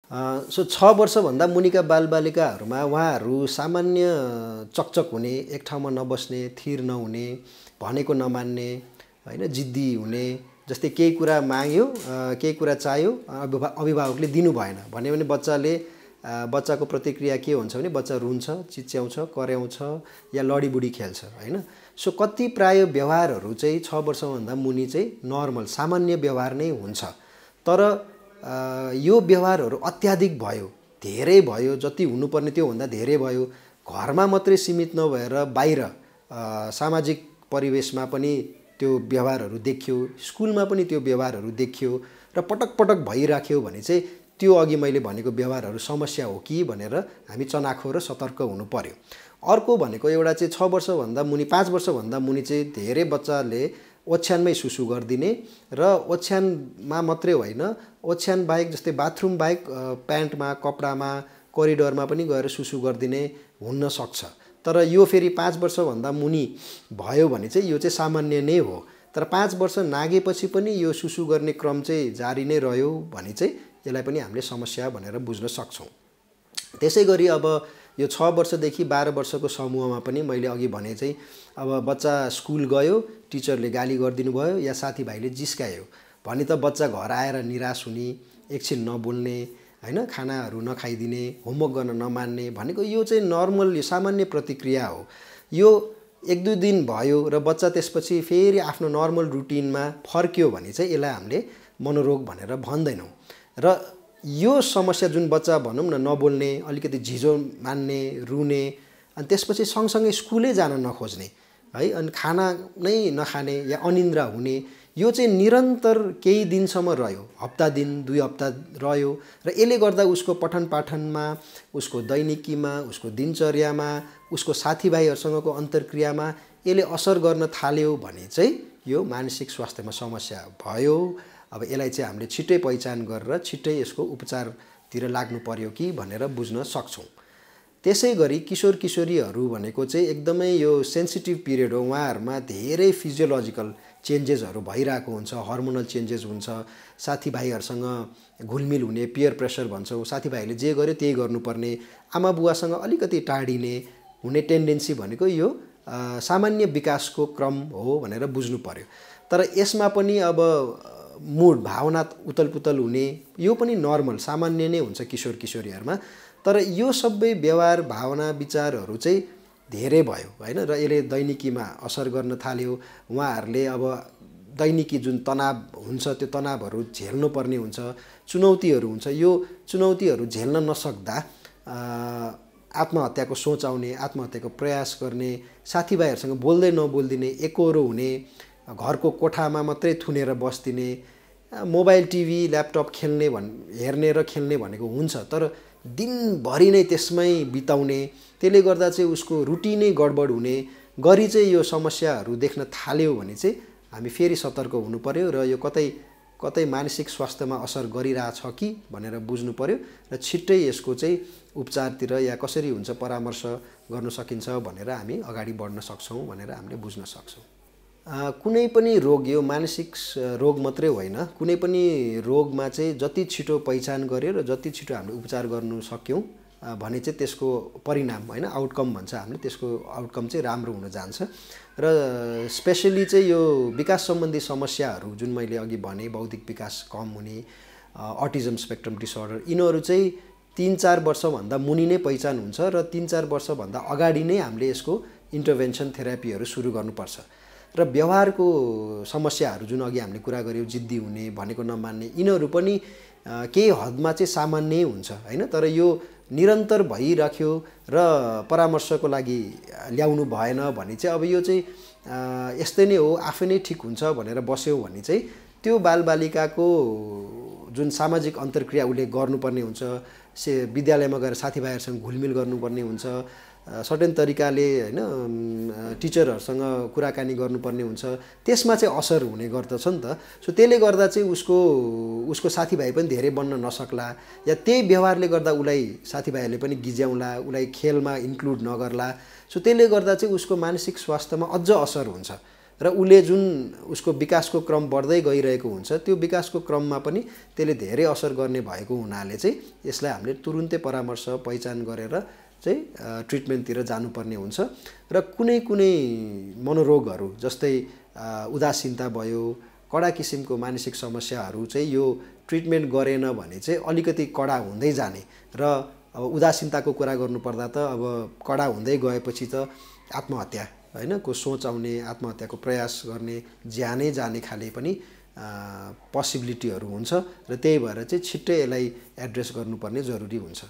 So 6 वर्षभन्दा मुनिका बालबालिकाहरूमा उहाँहरू सामान्य चकचक हुने, एक ठाउँमा नबस्ने, थिर नहुने, भनेको नमान्ने, हैन, जिद्दी हुने, जस्तै केही कुरा माग्यो, केही कुरा चाहियो, अभिभावकले दिनु भएन भन्यो भने बच्चाको प्रतिक्रिया के हुन्छ भने बच्चा रुन्छ, चिच्याउँछ, कराउँछ या लडीबुडी खेल्छ, हैन। सो कति प्राय व्यवहारहरू चाहिँ 6 वर्षभन्दा मुनि चाहिँ नर्मल सामान्य व्यवहार नै हुन्छ। तर यो व्यवहारहरू अत्याधिक भयो, धेरै भयो, जति हुनुपर्ने त्योभन्दा धेरै भयो, घरमा मात्रै सीमित नभएर बाहिर सामाजिक परिवेशमा पनि त्यो व्यवहारहरू देखियो, स्कुलमा पनि त्यो व्यवहारहरू देखियो र पटक पटक भइराख्यो भने चाहिँ त्यो अघि मैले भनेको व्यवहारहरू समस्या हो कि भनेर हामी चनाखो र सतर्क हुनु पर्यो। अर्को भनेको एउटा चाहिँ 6 वर्षभन्दा मुनि, 5 वर्षभन्दा मुनि चाहिँ धेरै बच्चाले ओछ्यानमै सुसु गरिदिने र ओछ्यानमा मात्रै होइन, ओछ्यान बाहेक जस्तै बाथरुम बाहेक प्यान्टमा, कपडामा, कोरिडोरमा पनि गएर सुसु गरिदिने हुन सक्छ। तर यो फेरि 5 वर्षभन्दा मुनि भयो भने चाहिँ यो चाहिँ सामान्य नै हो। तर 5 वर्ष नागेपछि पनि यो सुसु गर्ने क्रम चाहिँ जारी नै रह्यो भने चाहिँ यसलाई पनि हामीले समस्या भनेर बुझ्न सक्छौँ। त्यसै गरी अब यो 6 वर्षदेखि 12 वर्षको समूहमा पनि मैले अघि भने चाहिँ अब बच्चा स्कुल गयो, टिचरले गाली गरिदिनु भयो या साथीभाइले जिस्कायो भने त बच्चा घर आएर निराश हुने, एकछिन नबोल्ने, हैन, खानाहरू नखाइदिने, होमवर्क गर्न नमान्ने भनेको यो चाहिँ नर्मल, यो सामान्य प्रतिक्रिया हो। यो 1-2 दिन भयो र बच्चा त्यसपछि फेरि आफ्नो नर्मल रुटिनमा फर्क्यो भने चाहिँ यसलाई हामीले मनोरोग भनेर भन्दैनौँ। र यो समस्या जुन बच्चा भनौँ न नबोल्ने, अलिकति झिझो मान्ने, रुने, अनि त्यसपछि सँगसँगै स्कुलै जान नखोज्ने, है, अनि खाना नै नखाने या अनिन्द्रा हुने, यो चाहिँ निरन्तर केही दिनसम्म रह्यो, हप्ता दिन, 2 हप्ता रह्यो र यसले गर्दा उसको पठन पाठनमा, उसको दैनिकीमा, उसको दिनचर्यामा, उसको साथीभाइहरूसँगको अन्तर्क्रियामा यसले असर गर्न थाल्यो भने चाहिँ यो मानसिक स्वास्थ्यमा समस्या भयो। अब यसलाई चाहिँ हामीले छिट्टै पहिचान गरेर छिट्टै यसको उपचारतिर लाग्नु पर्यो कि भनेर बुझ्न सक्छौँ। त्यसै गरी किशोर किशोरीहरू भनेको चाहिँ एकदमै यो सेन्सिटिभ पिरियड हो। उहाँहरूमा धेरै फिजियोलोजिकल चेन्जेसहरू भइरहेको हुन्छ, हर्मोनल चेन्जेस हुन्छ, साथीभाइहरूसँग घुलमिल हुने, पियर प्रेसर भन्छौँ, साथीभाइले जे गर्यो त्यही गर्नुपर्ने, आमा बुवासँग अलिकति टाढिने हुने टेन्डेन्सी भनेको यो सामान्य विकासको क्रम हो भनेर बुझ्नु पर्यो। तर यसमा पनि अब मुड, भावना उतलपुतल हुने यो पनि नर्मल सामान्य नै हुन्छ किशोर किशोरीहरूमा। तर यो सबै व्यवहार, भावना, विचारहरू चाहिँ धेरै भयो, हैन, र यसले दैनिकीमा असर गर्न थाल्यो। उहाँहरूले अब दैनिकी जुन तनाव हुन्छ त्यो तनावहरू झेल्नुपर्ने हुन्छ, चुनौतीहरू हुन्छ, यो चुनौतीहरू झेल्न नसक्दा आत्महत्याको सोच आउने, आत्महत्याको प्रयास गर्ने, साथीभाइहरूसँग बोल्दै नबोल्दिने, एकोहोरो हुने, घरको कोठामा मात्रै थुनेर बस्दिने, मोबाइल, टिभी, ल्यापटप हेर्ने र खेल्ने भनेको हुन्छ, तर दिनभरि नै त्यसमै बिताउने, त्यसले गर्दा चाहिँ उसको रुटिनै गडबड हुने गरी चाहिँ यो समस्याहरू देख्न थाल्यो भने चाहिँ हामी फेरि सतर्क हुनु पर्यो र यो कतै मानसिक स्वास्थ्यमा असर गरिरहेछ कि भनेर बुझ्नु पर्यो र छिट्टै यसको चाहिँ उपचारतिर या कसरी हुन्छ परामर्श गर्न सकिन्छ भनेर हामी अगाडि बढ्न सक्छौँ भनेर हामीले बुझ्न सक्छौँ। कुनै पनि रोग, यो मानसिक रोग मात्रै होइन, कुनै पनि रोगमा चाहिँ जति छिटो पहिचान गर्यो र जति छिटो हामीले उपचार गर्नु सक्यौँ भने चाहिँ त्यसको परिणाम, होइन, आउटकम भन्छ हामीले, त्यसको आउटकम चाहिँ राम्रो हुन जान्छ। र स्पेसली चाहिँ यो विकास सम्बन्धी समस्याहरू जुन मैले अघि भने, बौद्धिक विकास कम हुने, अटिजम स्पेक्ट्रम डिसअर्डर, यिनीहरू चाहिँ 3-4 वर्षभन्दा मुनि नै पहिचान हुन्छ र 3-4 वर्षभन्दा अगाडि नै हामीले यसको इन्टरभेन्सन थेरापीहरू सुरु गर्नुपर्छ। र व्यवहारको समस्याहरू जुन अघि हामीले कुरा गऱ्यौँ, जिद्दी हुने, भनेको नमान्ने, यिनीहरू पनि केही हदमा चाहिँ सामान्य हुन्छ, हैन। तर यो निरन्तर भइराख्यो र परामर्शको लागि ल्याउनु भएन भने चाहिँ अब यो चाहिँ यस्तै नै हो, आफै नै ठिक हुन्छ भनेर बस्यो भने चाहिँ त्यो बालबालिकाको जुन सामाजिक अन्तर्क्रिया उसले गर्नुपर्ने हुन्छ, विद्यालयमा गएर साथीभाइहरूसँग घुलमिल गर्नुपर्ने हुन्छ, सर्टेन तरिकाले, हैन, टिचरहरूसँग कुराकानी गर्नुपर्ने हुन्छ, त्यसमा चाहिँ असर हुने गर्दछ नि त। सो त्यसले गर्दा चाहिँ उसको साथीभाइ पनि धेरै बन्न नसक्ला या त्यही व्यवहारले गर्दा उसलाई साथीभाइहरूले पनि गिज्याउला, उसलाई खेलमा इन्क्लुड नगर्ला। सो त्यसले गर्दा चाहिँ उसको मानसिक स्वास्थ्यमा अझ असर हुन्छ र उसले जुन उसको विकासको क्रम बढ्दै गइरहेको हुन्छ त्यो विकासको क्रममा पनि त्यसले धेरै असर गर्ने भएको हुनाले चाहिँ यसलाई हामीले तुरुन्तै परामर्श पहिचान गरेर चाहिँ ट्रिटमेन्टतिर जानुपर्ने हुन्छ र कुनै कुनै मनोरोगहरू जस्तै उदासीनता भयो, कडा किसिमको मानसिक समस्याहरू चाहिँ यो ट्रिटमेन्ट गरेन भने चाहिँ अलिकति कडा हुँदै जाने र अब उदासीनताको कुरा गर्नुपर्दा त अब कडा हुँदै गएपछि त आत्महत्या हैन को सोच आउने, आत्महत्याको प्रयास गर्ने, ज्यानै जाने खाले पनि पोसिबिलिटीहरू हुन्छ र त्यही भएर चाहिँ छिट्टै यसलाई एड्रेस गर्नुपर्ने जरुरी हुन्छ।